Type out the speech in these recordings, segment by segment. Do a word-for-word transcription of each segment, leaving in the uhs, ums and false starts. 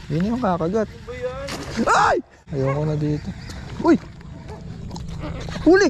Yun yung kakagat. Ay! Ayoko na dito. Uy! Huli!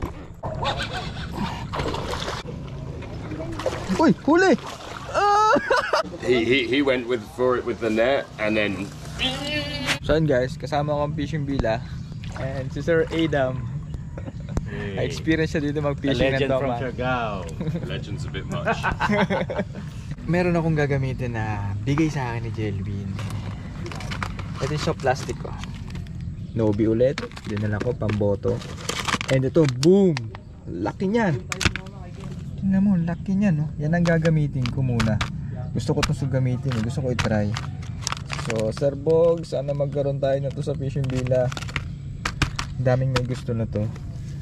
Uy! Huli! Ah! he, he, he went with for it with the net and then... So yun guys, kasama ko ang fishing bila. And si Sir Adam. Hey. Experience siya dito mag-fishing ng Toma. Legend's a bit much. Meron akong gagamitin na bigay sa akin ni Jelvin. Ito yung soft plastic ko. Nobi ulit. Dinala ko pamboto. And ito, boom! Laki niyan. Tingnan mo, laki niyan. No? Yan ang gagamitin ko muna. Gusto ko itong gamitin. Gusto ko i-try. So, Sir Bog, sana magkaroon tayo na to sa fishing bila. Daming may gusto na to.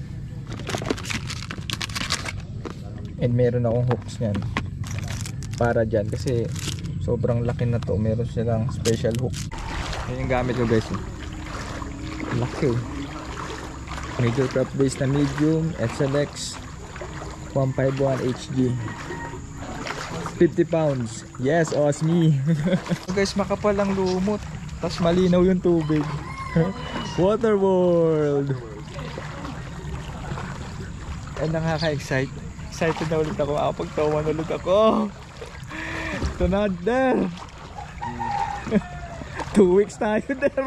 And meron akong hooks niyan para dyan kasi sobrang laki na to. Meron silang special hook. Yan yung gamit ko guys. Laki. Major craft base na medium S L X one fifty-one H G, fifty pounds. Yes, Osmi. Guys, makapal ang lumot, tas malinaw yung tubig. Water World. Ay, nakaka-excite. Excited na ulit ako. Makapagtawan ulit ako. Ito na, der. Two weeks tayo, der.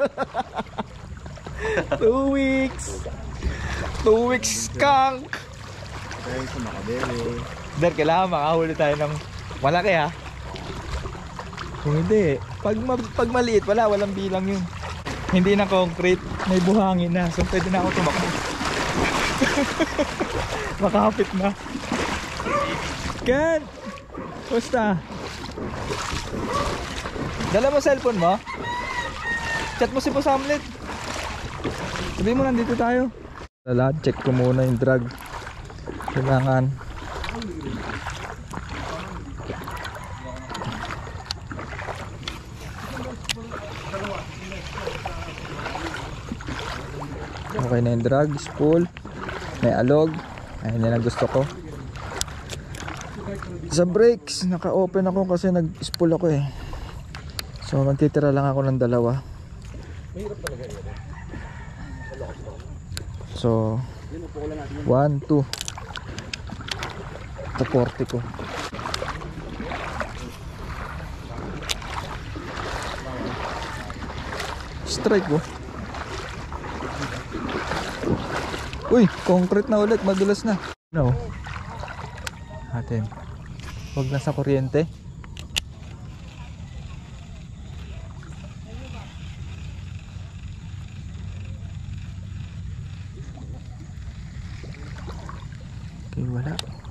Two weeks. Two weeks skunk. Tayo sa Makabele. Der, kailangan makahuli tayo ng malaki ha. Kung hindi, pag, pag maliit, wala, walang bilang yun. Hindi na concrete, may buhangin na. So pwede na ako tumakbo. Makahapit na. Ken! Basta. Dala mo cellphone mo? Chat mo si Boss Hamlet. Sabihin mo nandito tayo. Dala, check ko muna yung drag. Kailangan. Okay na yung drag, spool. May alog. Ayun yan ang gusto ko. Sa brakes, naka-open ako kasi nag-spool ako eh. So magtitira lang ako ng dalawa. So one, two. Ito forty ko. Strike ko. Uy, concrete na ulit, madulas na. No. Atin. Huwag na sa kuryente. Okay, wala.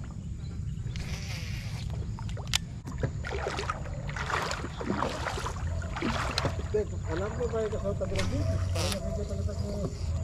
Alam mo ba ito sa tabi ng dito? Para nakikita-kita ko.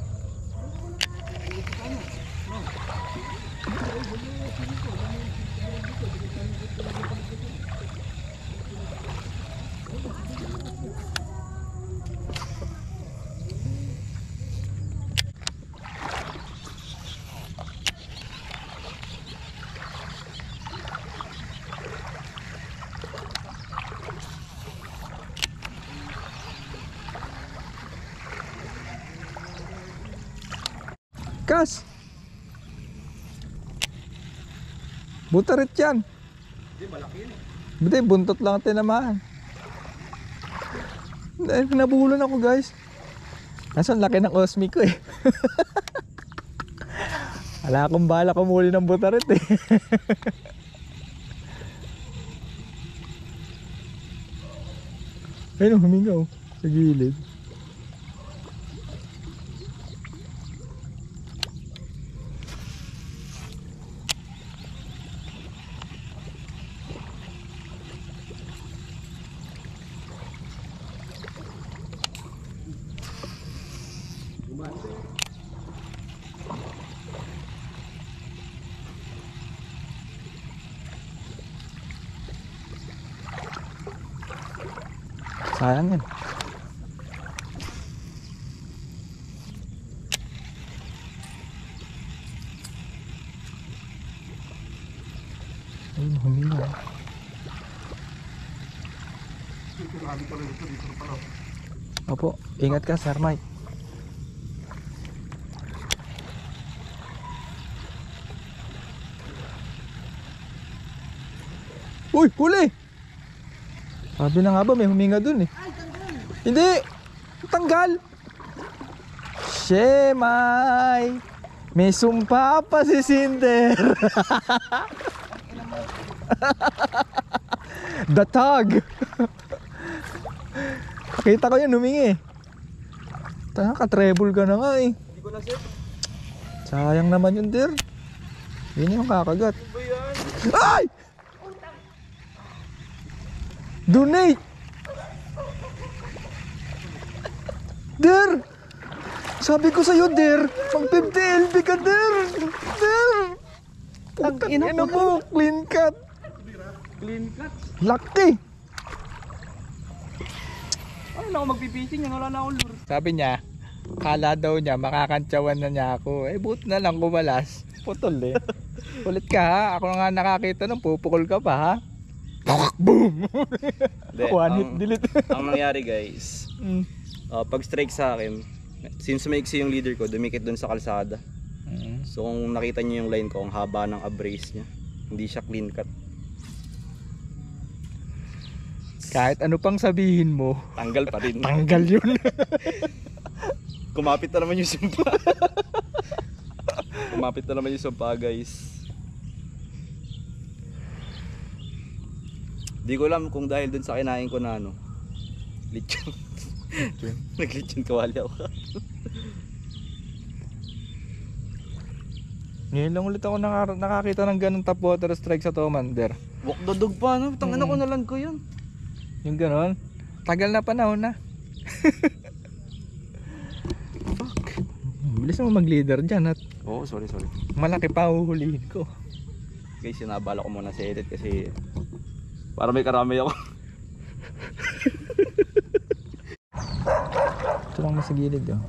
Kas! Butarit yan. Hindi, malaki yun eh. Hindi, buntot lang tinamaan. Nabuhulan ako guys. Kaso ang laki ng Osmi ko eh. Wala akong bala kumuli ng butarit eh. Ayun, humingaw sa gilid. Sayang yan. Ayun, huminga. Marami pala dito, dito pala. Opo, ingat ka, Sir Mike. Uy, huli! Sabi na nga ba, may huminga dun eh. Hindi! Tanggal! Shemay! May sumpa pa si Cinder! Datag! Kita ko yun, humingi. Tanga, ka-treble ka na nga eh. Hindi ko na sir. Sayang naman yun, der. Yun yung kakagat. Ay! Donate! Der! Sabi ko sa'yo, der, pang fifty L B ka, der! Der! Ang ina Ina mo, clean cut! Clean cut. Laki! Ano na ako magpipishing yan? Wala na akong lure. Sabi niya, kala daw niya, makakantsawan na niya ako. Eh, buti na lang kumalas. Putol eh. Ulit ka ha, ako nga nakakita nung pupukol ka pa ha. Boom! Hindi, One hit ang- delete. Ang nangyari guys, Mm. uh, pag strike sa akin, since maiksi yung leader ko, dumikit dun sa kalsada. Mm. So kung nakita niyo yung line ko, ang haba ng abrace niya. Hindi siya clean cut. Kahit ano pang sabihin mo, Tanggal pa rin. tanggal yun. Kumapit na naman yung sumpa. Kumapit na naman yung sumpa guys. Di ko alam kung dahil dun sa kinain ko na ano, lechon. Naglechon kawali ako. Ngayon lang ulit ako naka- nakakita ng ganun top water strike sa Tomander. Walk dodog pa no? Tangina Mm. ko nalan ko yun. Yung ganun, tagal na panahon na. Fuck. Bilis mo mag-leader dyan at Oo, oh, sorry sorry. malaki pa huhulihin ko. Guys, sinabala ko muna sa edit kasi para may karami ako. Ito lang mo sa gilid oh.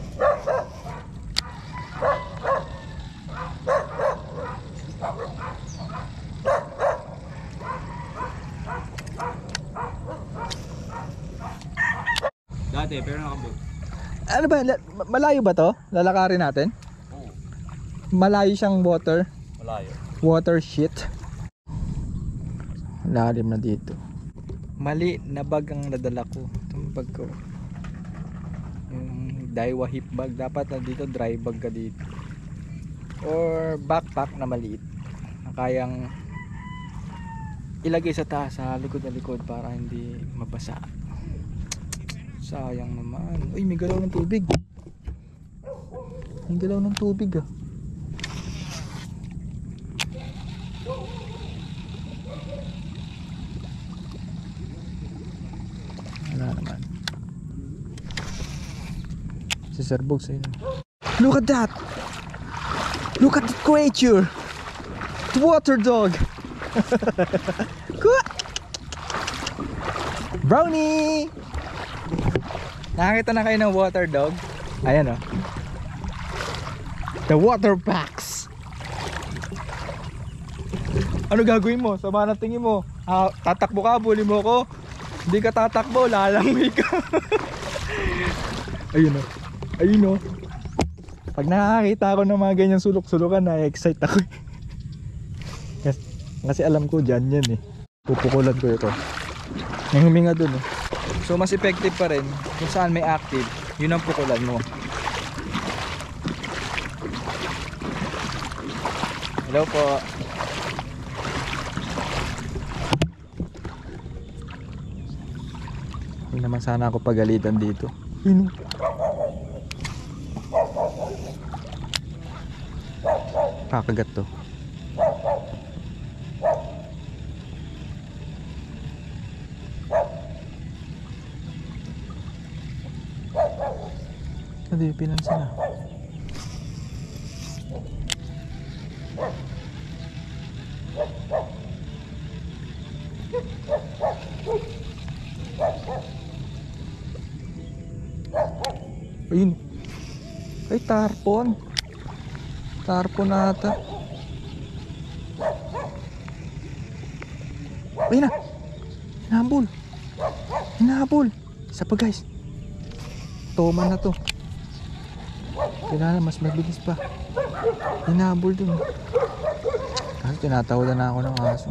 Dati, pero nakabog. Ano ba, la- malayo ba to? Lalakarin natin? Oo, Malayo siyang water, malayo. water shit. Lalim na dito. Mali na bag ang nadala ko. Itong bag ko. Yung Daiwa hip bag. Dapat na dito dry bag ka dito. Or backpack na maliit. Na kayang ilagay sa taas sa likod na likod para hindi mabasa. Sayang naman. Uy, may galaw ng tubig. May galaw ng tubig ah. Wala naman. Si Sir Bogs ayun. Look at that! Look at the creature! The water dog! Cool! Brownie! Nakakita na kayo ng water dog? Ayan oh. The water packs! Ano gagawin mo? Sama na tingin mo. Ah, tatakbo ka, bully mo ko. Hindi ka tatakbo, lalangoy ka. Ayun oh. Ayun oh. Pag nakakita ako ng mga ganyang sulok-sulukan, na-excite ako. Kasi, kasi alam ko dyan yan eh. Pupukulan ko ito. Yung huminga dun oh. So mas effective pa rin kung saan may active, yun ang pukulan mo. Hello po. Hindi naman sana ako pagalitan dito. Yun. Kakagat to. Hindi, pinansin na. Ayun. Ay, tarpon. Tarpon na ata. Ayun na. Hinahabol. Hinahabol. Isa pa guys. toma na to. Kailangan mas mabilis pa. Hinabol dun. Kasi tinatawadan na ako ng aso.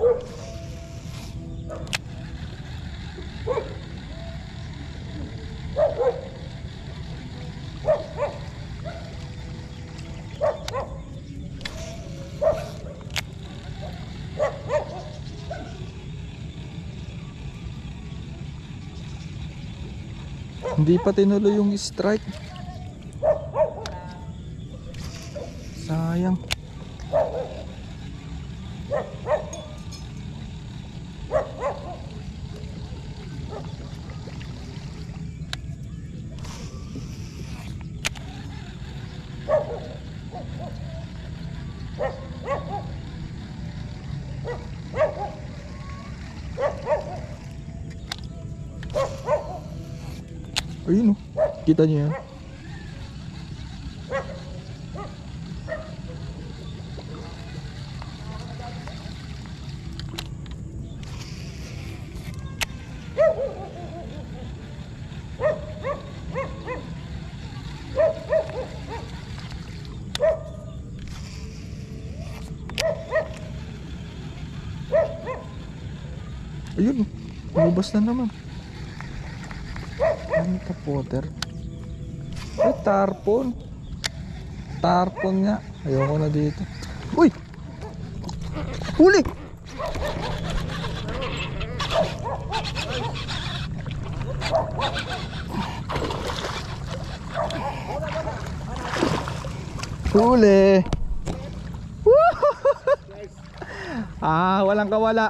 Hindi pa tinuloy yung strike. Sayang. Ayun oh. Kita niyo yan? Ayun, lumabas na naman. Ano ka potter? Ay, tarpon. Tarpon nga. Ayoko na dito. Uy! Huli! Huli! Ah, walang kawala.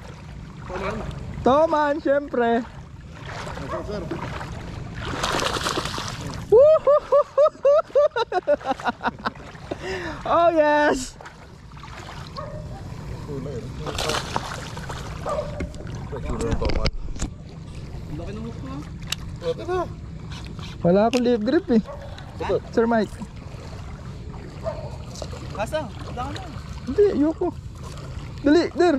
Toman, syempre. Oh yes. Wala akong lip grip eh. Sir Mike. Asa? Wala ka na. Hindi, ayoko. Dali, der.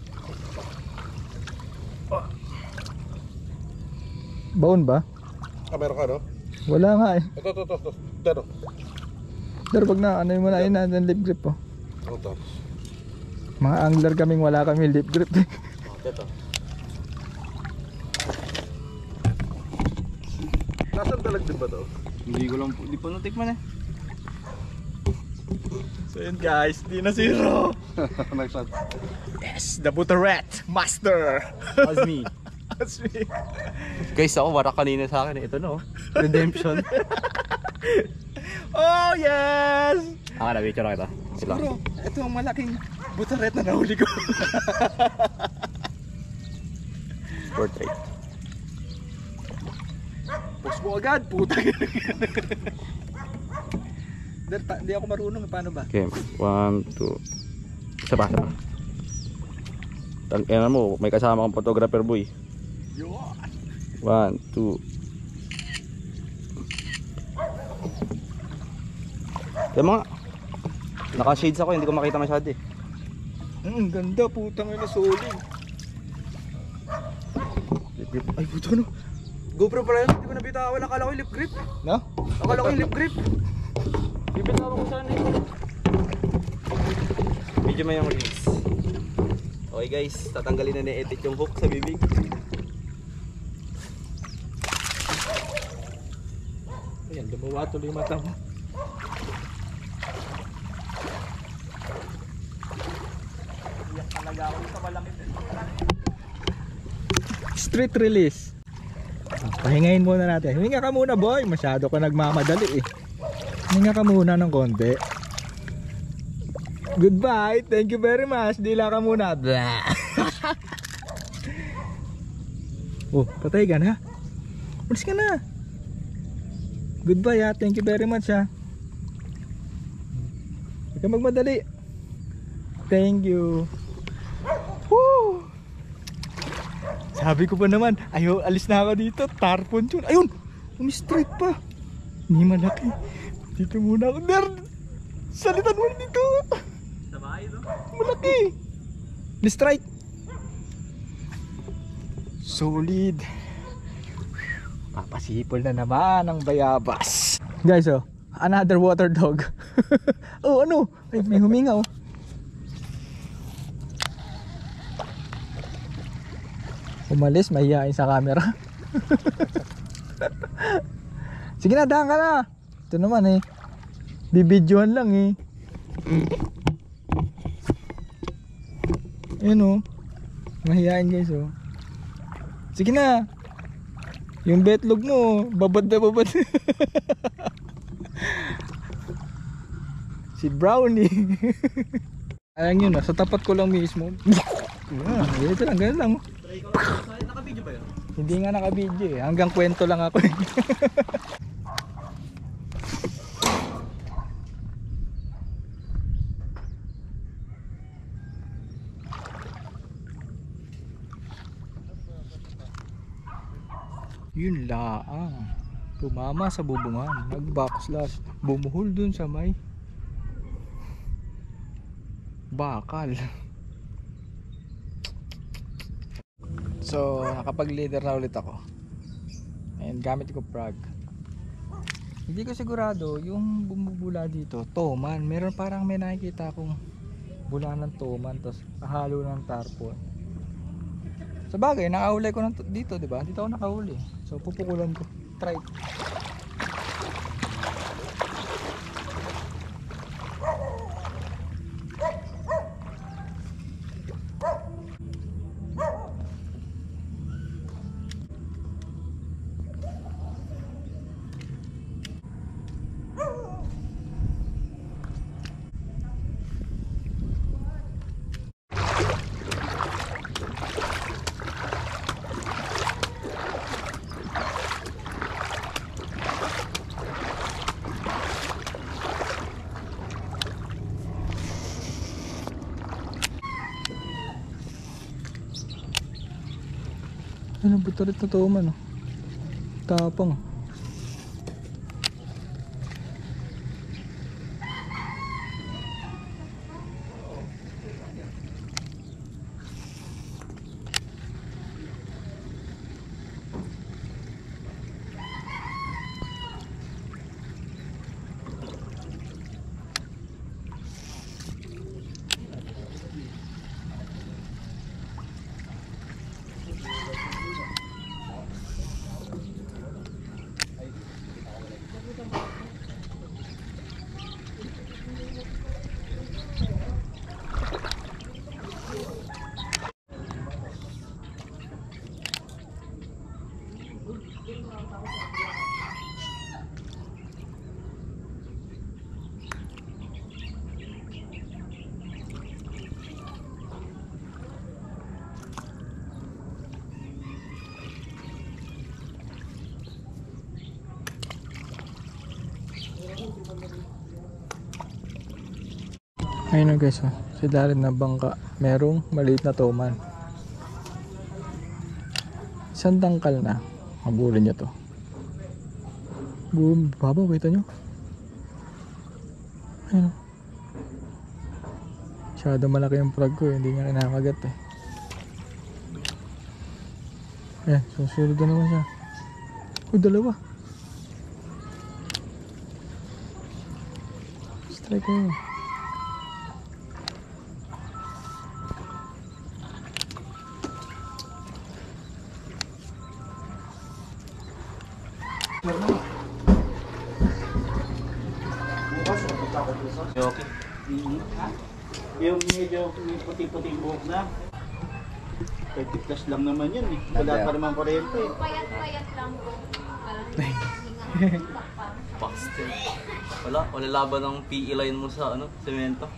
Baon ba? Ah, meron ka, no? Wala nga eh. Ito, ito, ito, ito. Ito, Der, wag na. Ano yung muna yun natin lip grip oh. ito. Mga angler kaming wala kami lip grip eh. Ito. Nasaan talag din ba to? Hindi ko lang po. Hindi pa natikman eh. So yun guys, di na zero. Nagshot. Yes, the Butteret Master. As me. That's me. Guys, ako wala kanina sa akin eh. Ito no. Redemption. Oh yes! Ah, na-picture na kita. Sila. Bro, ito ang malaking Butteret na nahuli ko. Portrait. Post mo agad, puta. Der, pa, di ako marunong, paano ba? Okay, one, two. Isa pa, isa pa. Tangina mo, may kasama kang photographer boy. Yun. One, two. Kaya mga naka-shades ako, hindi ko makita masyado eh. Mm, ganda, putang ina, solid. Lip grip. Ay, puto no. GoPro pala yun, hindi ko nabitawan. Akala ko yung lip grip. No? Akala ko yung lip grip. Bibitawan ko saan eh. Medyo may yung release. Okay guys, tatanggalin na ni-edit yung hook sa bibig. Ayan, lumawa tuloy yung mata mo. Iyak talaga ako sa malaki. Street release. Pahingayin muna natin. Hininga ka muna boy, masyado ka nagmamadali eh. Hininga ka muna ng konti. Goodbye, thank you very much. Dila ka muna. Oh, patay ka na. Ulis ka na. Goodbye ha, thank you very much ha. Huwag ka magmadali. Thank you. Woo! Sabi ko pa naman, ayo, alis na ako dito. Tarpon yun. Ayun, umi-strike pa. Hindi malaki. Dito muna ako. Der, salitan mo dito. Malaki. Ni-strike. Solid. Papasipol na naman ang bayabas. Guys, oh, another water dog. Oh, ano? Ay, may huminga, oh. Umalis, mahihain sa camera. Sige na, daan ka na. Ito naman eh, bibidyohan lang eh. Ayun oh, mahihain guys oh. Sige na. Yung betlog mo, babad na babad. Si Brownie. Ayan yun, sa tapat ko lang mismo. Ah, ito lang, ganun lang. Naka-video ba yun? Hindi nga naka-video eh, hanggang kwento lang ako eh. Yun laang, tumama sa bubungan, nag-backslash, bumuhol dun sa may bakal. So nakapag-leader na ulit ako. Ayan, gamit ko frog. Hindi ko sigurado yung bumubula dito toman, meron parang may nakikita akong bula ng toman tapos kahalo ng tarpon. Sa bagay, nakahuli ko ng dito, di ba? Dito ako nakahuli. So pupukulan ko. Try. Ano ba ito rin totoo man oh. Tapang. Ayun na guys oh, sa ilalim ng bangka merong maliit na toman. Isang dangkal na, habulin niya to. Boom, babaw, kita nyo. Ayun oh. Masyado malaki yung frog ko, hindi nga kinakagat eh. Eh, susunod na naman siya. Uy, dalawa. Strike ko yun. Okay. Yung medyo may puti-puting buhok na. thirty plus lang naman yun eh. Wala pa naman kuryente eh. Payat-payat lang po. Bastard. Wala, wala laban ng P E line mo sa ano, semento.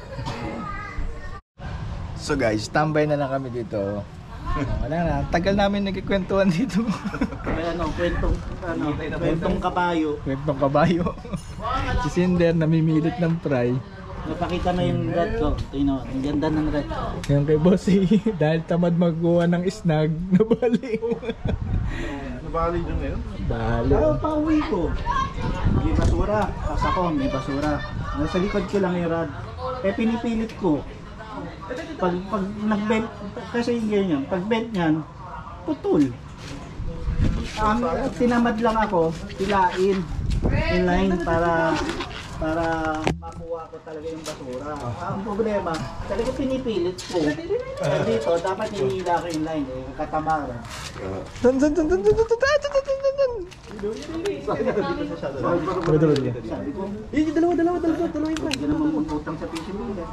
So guys, tambay na lang kami dito. Wala na, tagal namin nagkikwentuhan dito. May ano, kwentong, ano, kwentong kabayo. Kwentong kabayo. Si Cinder namimilit ng fry. Napakita na yung red ko. Tingnan mo, ang ganda ng red. Ngayon kay Bossy, dahil tamad magkuha ng snag, nabali. Nabali dyan ngayon? Bali. Pero pauwi ko. May basura. Pas ako, may basura. Nasa likod ko lang yung rod. Eh pinipilit ko. Pag, pag nag-bend, kasi yung ganyan, pag bend niyan, putol. Um, tinamad lang ako, pilain, inline para para makuha ko talaga yung basura. Ang problema, talaga pinipilit ko. Eh, dito, dapat hinihila ko yung line eh, katamaran. Dan dan dan dan dan dan dan dan dan dan. Dalawa, dalawa, dalawa. Sabi ko, Eh, dalawa, dalawa, dalawa, dalawa yung hindi naman magutang sa fishing builder.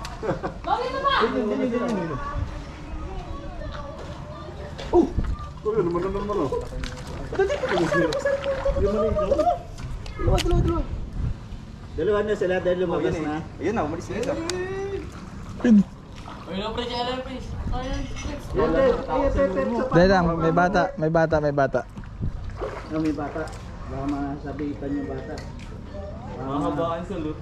Dalawa, dalawa, dalawa. Dalawa na sila dahil lumabas na. Ayun na, umalis na isa. Pin. Yan, yan, yan, yan, Dahil lang, may bata, may bata, may bata. Oh, may bata. Baka masabitan yung bata. Mahabaan sa loot.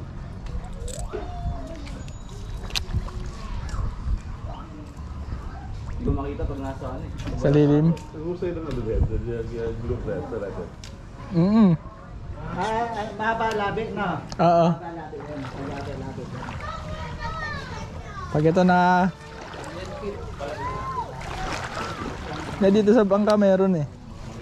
Hindi ko makita pag nasa ano eh. Sa lilim. Mm. Ah, ah, mahaba labi na. Oo. Mahaba labi yan. Mahaba labi yan. Pag ito na na dito sa bangka meron eh.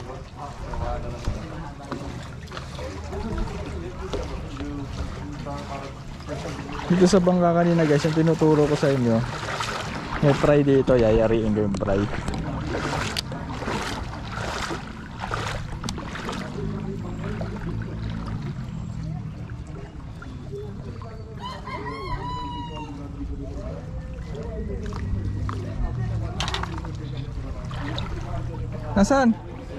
Dito sa bangka kanina guys, yung tinuturo ko sa inyo. May fry dito, yayariin ko yung fry. Nasaan?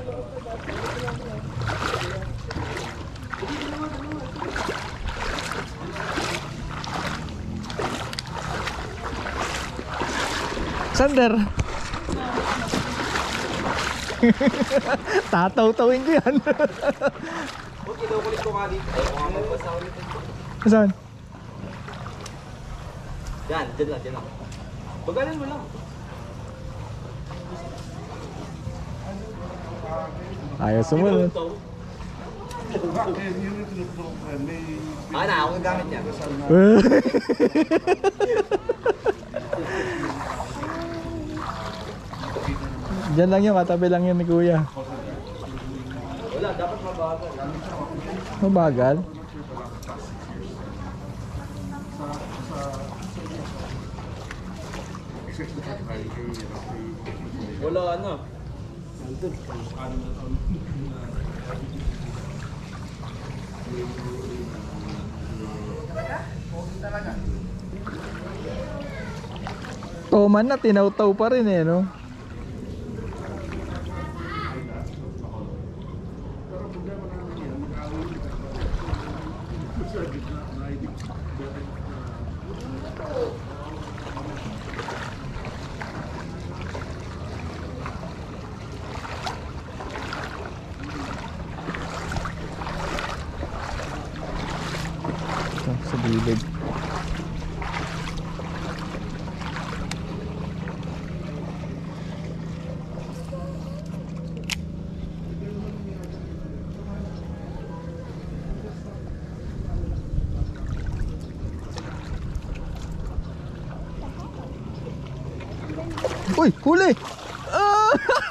Sander. Tataw-tawin ko yan. Huwag kinukulit ko nga dito. Ayaw ko nga magbasa ulit. Saan? Yan, dyan lang, dyan lang. Bagalan mo lang. Ayaw sumunod. Ah, na, ako gagamit niya. Diyan lang yun, katabi lang yun ni kuya. Wala, dapat mabagal. Mabagal? Wala na. Toman na, tinaw-taw pa rin eh, no? Ito, sa gilid. Uy, huli! Ah!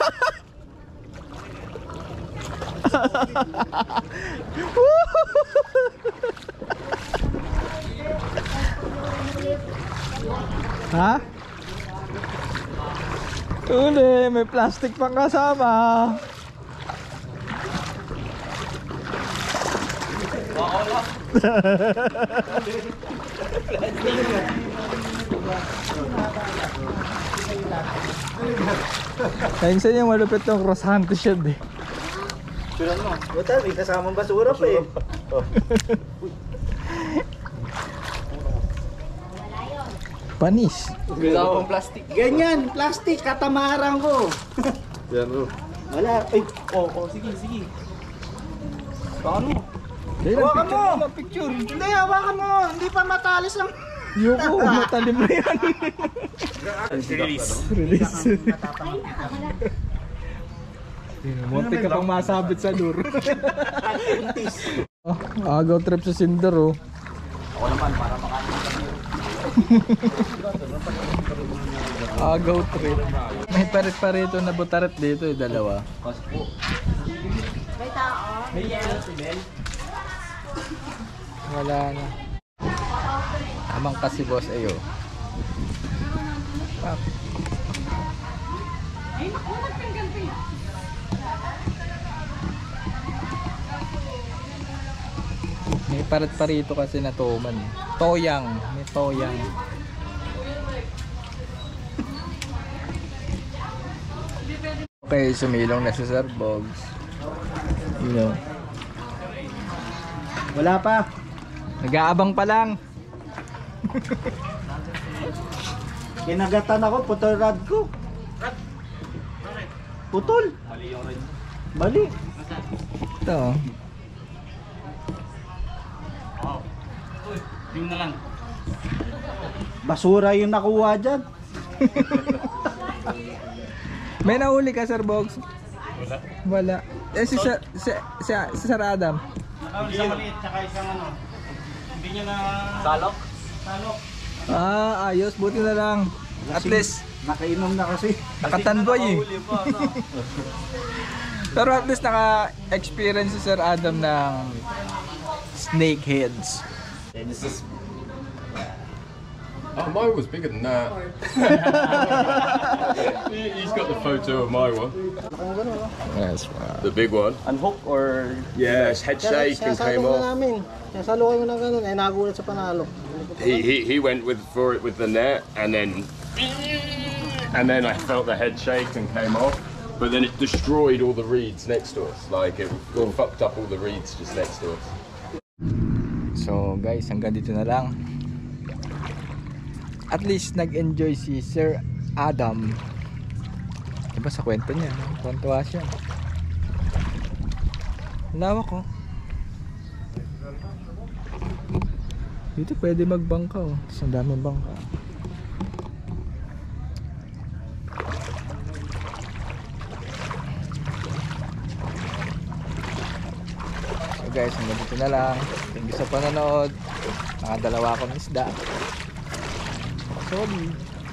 Ha? Huli, may plastic pang kasama. Kaya sa inyo malupit ng cross hunter shield eh. Sulan mo. Buta, may kasamang basura pa eh. Panis. Wala akong plastic. Ganyan, plastic, katamaran ko. Yan bro. Wala. Ay, Oo, oh, oh, sige, sige. Paano? hawakan mo. Picture. Hindi, hawakan mo. Hindi pa matalis ang... Yoko, matalim na yan. Release. Release. Munti ka pang masabit sa dur. Oh, agaw trip sa Cinder oh. Ako naman, para makain kami. Agaw trip. May parit-parito na butaret dito eh, dalawa. May tao. Wala na. Amang kasi boss ayo. Pak. May parit-parito kasi na tuman. Toyang, may toyang. Okay, sumilong na si Sir Bogs. You know. Wala pa. Nag-aabang pa lang. Kinagatan ako, putol rad ko. Putol. Mali yung red. Bali. Ito. oh. Wow. Uy, yung na lang. Basura yung nakuha dyan. May nahuli ka, Sir Bogs? Wala. Wala. Eh, si Sir, si, si, si Sir Adam. Ah, isang maliit, tsaka isang ano. Hindi nyo na... Salok? Salok. Ah, ayos. Buti na lang. At Lasing. least, Nakainom na kasi. nakatanboy eh. Nakahuli pa, ano? Pero at least naka-experience si Sir Adam ng snakeheads. This is Oh, mine was bigger than that. He's got the photo of my one. Yes, wow. The big one. Unhook or... Yeah, his head shake and came off. namin. Sasalukin mo na ganun, eh nagulat sa panalo. He, he he went with for it with the net, and then and then I felt the head shake and came off. But then it destroyed all the reeds next to us. Like it, it fucked up all the reeds just next to us. So guys, hanggang dito na lang. At least nag-enjoy si Sir Adam. Diba sa kwento niya, no? Tuwan-tuwa siya. Lawak ko. Dito pwede magbangka oh. Tapos ang daming bangka. So guys, hanggang dito na lang. Thank you sa panonood. Nakadalawa akong isda. Sorry.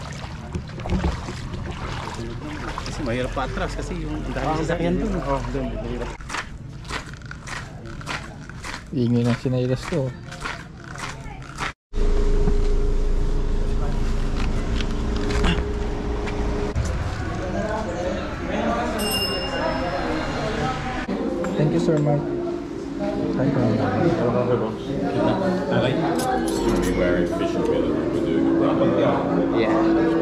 Kasi mahirap pa atras kasi yung dahil sa sakyan dun. Oh, dun. Mahirap. Ingay ng sinailas ko. Thank you, Sir Mark. Thank you. Still be wearing fishing gear. We're doing a run. Yeah.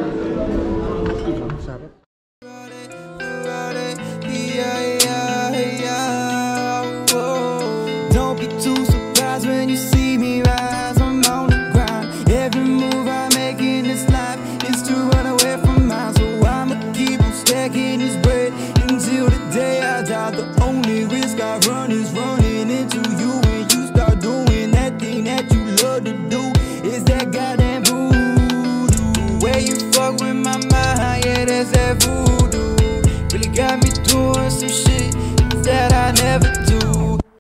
Don't be too surprised when you see me rise. I'm on the grind. Every move I make in this life is to run away from mine. So I'ma keep on stacking this bread until the day I die. The only risk I run is running into you. When you start doing that thing that you love to do, is that goddamn voodoo. Where you fuck with my mind, yeah, that's that voodoo. Really got me doing some shit that I never do.